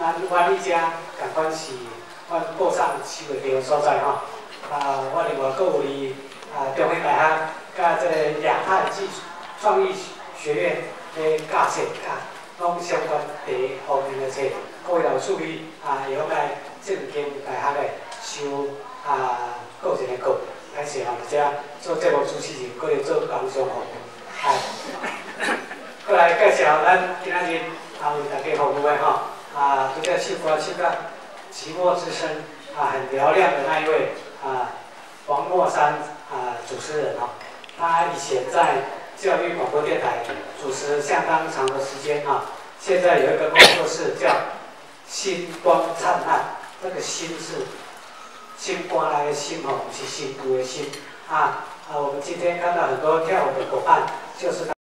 咱阮迄只共款是阮报上收的地方所在吼。我另外阁有伫中兴大学甲这个亚太技术创意学院咧教册拢相关第一方面的册，各位老师会会晓来正经大学的修各一个课，歹势吼，或者做节目主持人，搁咧做工商服务，过来介绍咱今仔日为大家服务的吼，这个秀歌秀到寂寞之声很嘹亮的那一位黄墨山主持人哈，他以前在教育广播电台主持相当长的时间现在有一个工作室叫星光灿烂，这个星是星光来的星不是新都的星我们今天看到很多跳舞的伙伴，就是